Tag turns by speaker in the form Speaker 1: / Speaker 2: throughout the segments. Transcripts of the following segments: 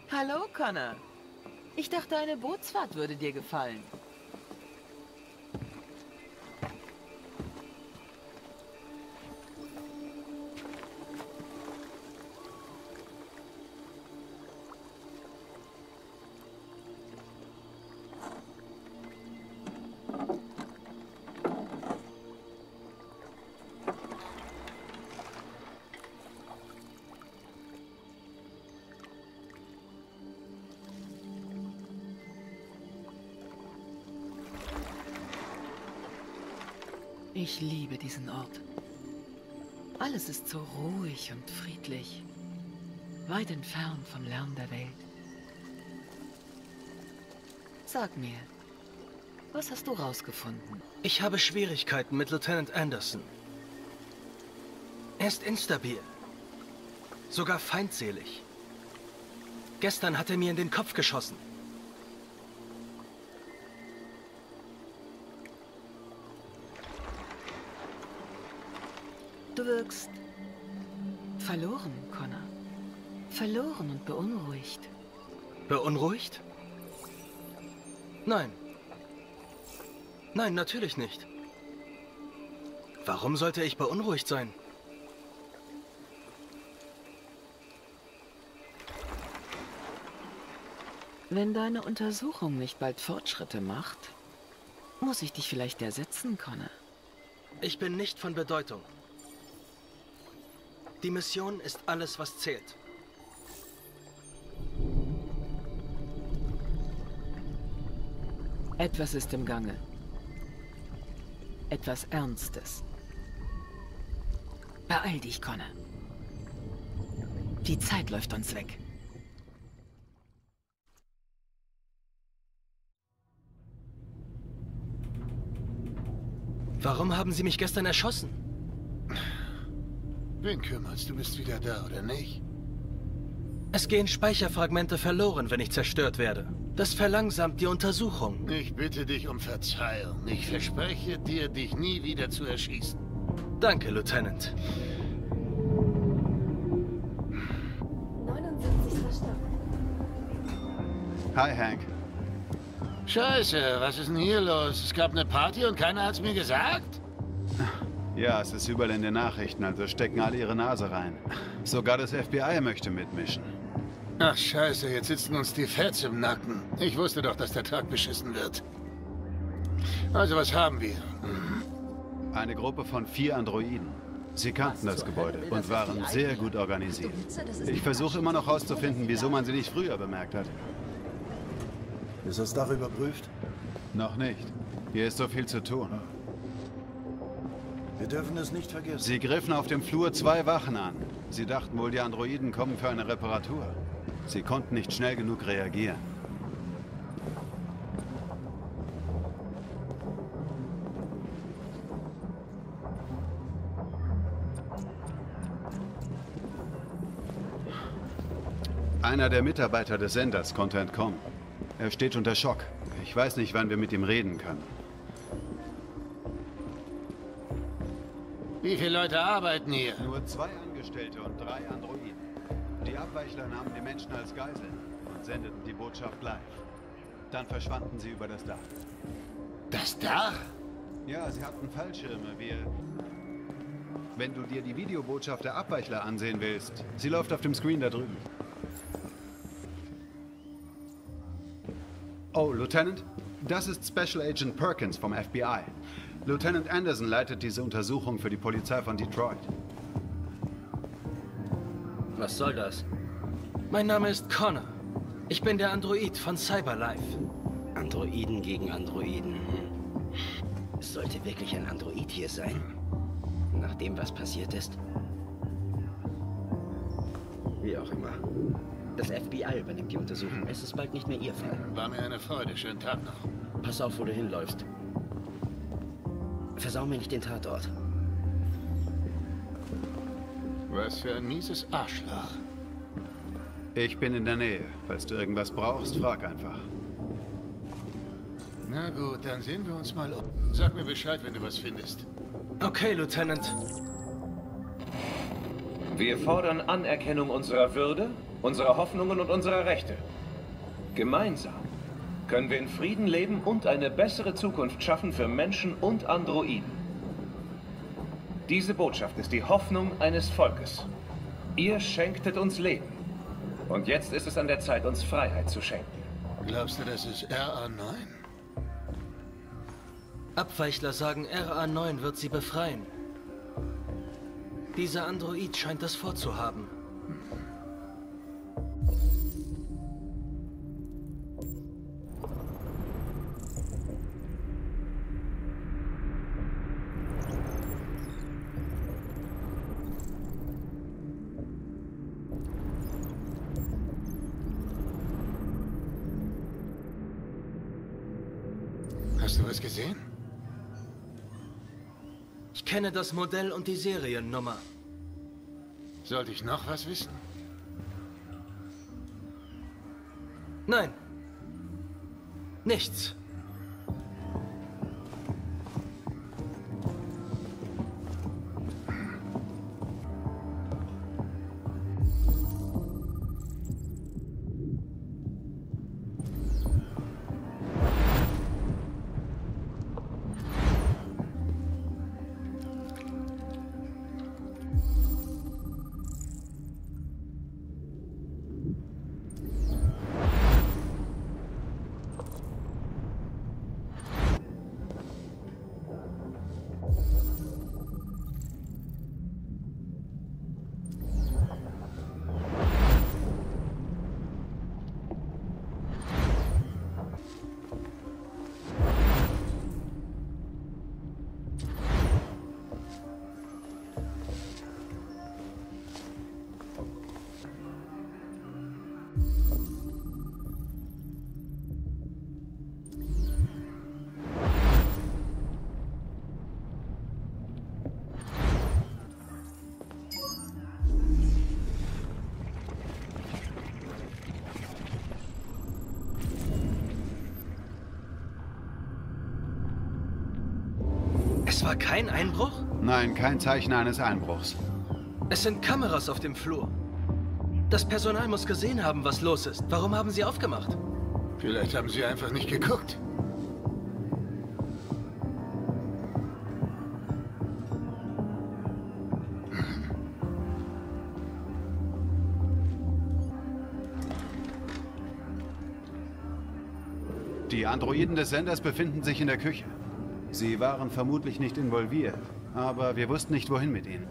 Speaker 1: Hallo, Connor. Ich dachte, eine Bootsfahrt würde dir gefallen. Ich liebe diesen Ort. Alles ist so ruhig und friedlich. Weit entfernt vom Lärm der Welt. Sag mir, was hast du rausgefunden?
Speaker 2: Ich habe Schwierigkeiten mit Lieutenant Anderson. Er ist instabil. Sogar feindselig. Gestern hat er mir in den Kopf geschossen.
Speaker 1: Du wirkst verloren, Connor. Verloren und beunruhigt.
Speaker 2: Beunruhigt? Nein. Nein, natürlich nicht. Warum sollte ich beunruhigt sein?
Speaker 1: Wenn deine Untersuchung nicht bald Fortschritte macht, muss ich dich vielleicht ersetzen, Connor.
Speaker 2: Ich bin nicht von Bedeutung. Die Mission ist alles, was zählt.
Speaker 1: Etwas ist im Gange. Etwas Ernstes. Beeil dich, Connor. Die Zeit läuft uns weg.
Speaker 2: Warum haben Sie mich gestern erschossen?
Speaker 3: Wen kümmert's? Du bist wieder da, oder nicht?
Speaker 2: Es gehen Speicherfragmente verloren, wenn ich zerstört werde. Das verlangsamt die Untersuchung.
Speaker 3: Ich bitte dich um Verzeihung. Ich verspreche dir, dich nie wieder zu erschießen.
Speaker 2: Danke, Lieutenant.
Speaker 4: 79. Stock.
Speaker 5: Hi, Hank.
Speaker 3: Scheiße, was ist denn hier los? Es gab eine Party und keiner hat's mir gesagt?
Speaker 5: Ja, es ist überall in den Nachrichten, also stecken alle ihre Nase rein. Sogar das FBI möchte mitmischen.
Speaker 3: Ach scheiße, jetzt sitzen uns die Feds im Nacken. Ich wusste doch, dass der Tag beschissen wird. Also was haben wir?
Speaker 5: Eine Gruppe von 4 Androiden. Sie kannten das Gebäude und waren sehr gut organisiert. Ich versuche immer noch herauszufinden, wieso man sie nicht früher bemerkt hat.
Speaker 6: Ist das Dach überprüft?
Speaker 5: Noch nicht. Hier ist so viel zu tun.
Speaker 6: Wir dürfen es nicht vergessen.
Speaker 5: Sie griffen auf dem Flur 2 Wachen an. Sie dachten wohl, die Androiden kommen für eine Reparatur. Sie konnten nicht schnell genug reagieren. Einer der Mitarbeiter des Senders konnte entkommen. Er steht unter Schock. Ich weiß nicht, wann wir mit ihm reden können.
Speaker 3: Wie viele Leute arbeiten hier?
Speaker 5: Nur 2 Angestellte und 3 Androiden. Die Abweichler nahmen die Menschen als Geiseln und sendeten die Botschaft live. Dann verschwanden sie über das Dach.
Speaker 3: Das Dach?
Speaker 5: Ja, sie hatten Fallschirme. Wenn du dir die Videobotschaft der Abweichler ansehen willst, sie läuft auf dem Screen da drüben. Oh, Lieutenant? Das ist Special Agent Perkins vom FBI. Lieutenant Anderson leitet diese Untersuchung für die Polizei von Detroit.
Speaker 7: Was soll das?
Speaker 2: Mein Name ist Connor. Ich bin der Android von Cyberlife.
Speaker 7: Androiden gegen Androiden. Es sollte wirklich ein Android hier sein? Nach dem, was passiert ist? Wie auch immer. Das FBI übernimmt die Untersuchung. Es ist bald nicht mehr Ihr Fall.
Speaker 3: War mir eine Freude. Schönen Tag noch.
Speaker 7: Pass auf, wo du hinläufst. Versau mir nicht den Tatort.
Speaker 3: Was für ein mieses Arschloch.
Speaker 5: Ich bin in der Nähe. Falls du irgendwas brauchst, frag einfach.
Speaker 3: Na gut, dann sehen wir uns mal um. Sag mir Bescheid, wenn du was findest.
Speaker 2: Okay, Lieutenant.
Speaker 4: Wir fordern Anerkennung unserer Würde, unserer Hoffnungen und unserer Rechte. Gemeinsam können wir in Frieden leben und eine bessere Zukunft schaffen für Menschen und Androiden. Diese Botschaft ist die Hoffnung eines Volkes. Ihr schenktet uns Leben. Und jetzt ist es an der Zeit, uns Freiheit zu schenken.
Speaker 3: Glaubst du, das ist RA9?
Speaker 2: Abweichler sagen, RA9 wird sie befreien. Dieser Android scheint das vorzuhaben.
Speaker 3: Hast du was gesehen?
Speaker 2: Ich kenne das Modell und die Seriennummer.
Speaker 3: Sollte ich noch was wissen?
Speaker 2: Nein. Nichts. Es war kein Einbruch?
Speaker 5: Nein, kein Zeichen eines Einbruchs.
Speaker 2: Es sind Kameras auf dem Flur. Das Personal muss gesehen haben, was los ist. Warum haben sie aufgemacht?
Speaker 3: Vielleicht haben sie einfach nicht geguckt.
Speaker 5: Die Androiden des Senders befinden sich in der Küche. Sie waren vermutlich nicht involviert, aber wir wussten nicht, wohin mit ihnen.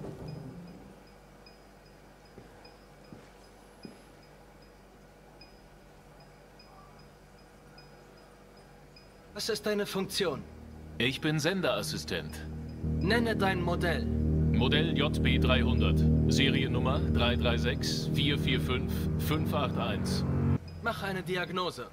Speaker 2: Was ist deine Funktion?
Speaker 8: Ich bin Senderassistent.
Speaker 2: Nenne dein Modell.
Speaker 8: Modell JB300. Seriennummer 336 445 581.
Speaker 2: Mach eine Diagnose.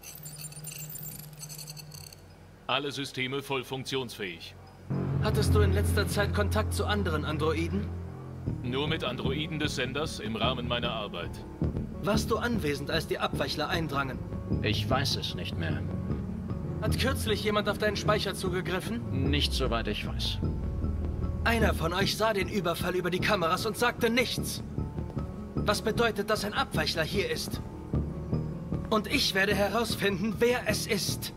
Speaker 8: Alle Systeme voll funktionsfähig.
Speaker 2: Hattest du in letzter Zeit Kontakt zu anderen Androiden?
Speaker 8: Nur mit Androiden des Senders im Rahmen meiner Arbeit.
Speaker 2: Warst du anwesend, als die Abweichler eindrangen?
Speaker 9: Ich weiß es nicht mehr.
Speaker 2: Hat kürzlich jemand auf deinen Speicher zugegriffen?
Speaker 9: Nicht soweit ich weiß.
Speaker 2: Einer von euch sah den Überfall über die Kameras und sagte nichts. Was bedeutet, dass ein Abweichler hier ist? Und ich werde herausfinden, wer es ist.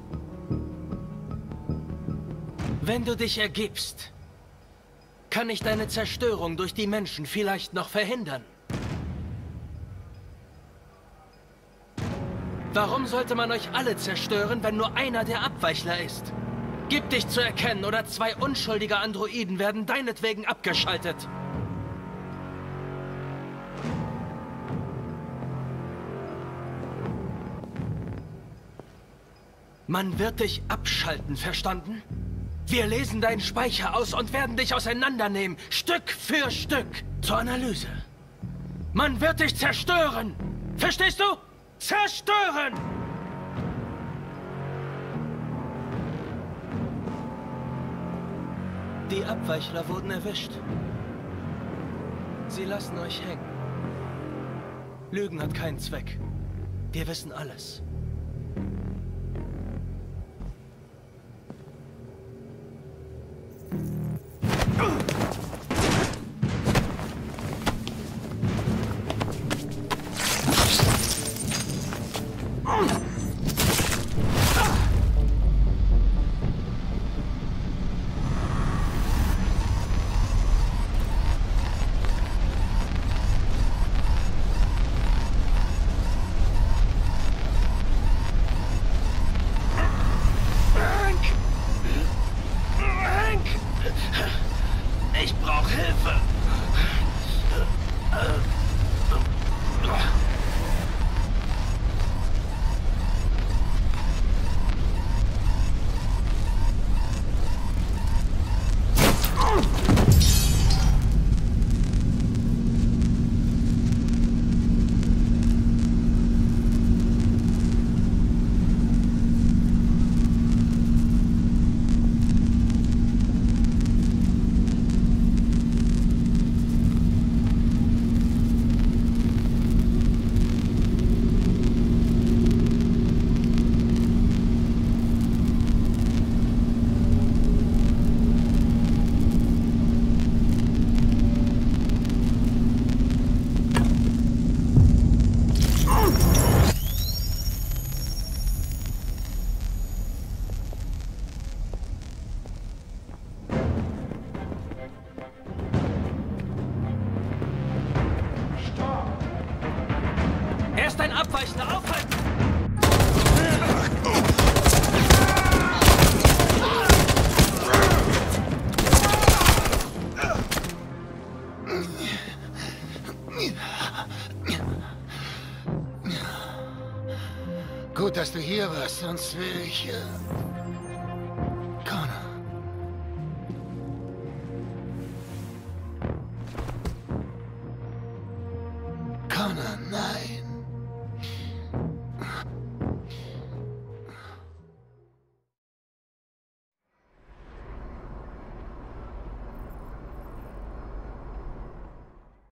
Speaker 2: Wenn du dich ergibst, kann ich deine Zerstörung durch die Menschen vielleicht noch verhindern. Warum sollte man euch alle zerstören, wenn nur einer der Abweichler ist? Gib dich zu erkennen, oder 2 unschuldige Androiden werden deinetwegen abgeschaltet. Man wird dich abschalten, verstanden? Wir lesen deinen Speicher aus und werden dich auseinandernehmen, Stück für Stück, zur Analyse. Man wird dich zerstören! Verstehst du? Zerstören! Die Abweichler wurden erwischt. Sie lassen euch hängen. Lügen hat keinen Zweck. Wir wissen alles. Ich brauche Hilfe! Erst ein Abweichender aufhalten!
Speaker 3: Gut, dass du hier warst, sonst will ich... Connor. Connor, nein.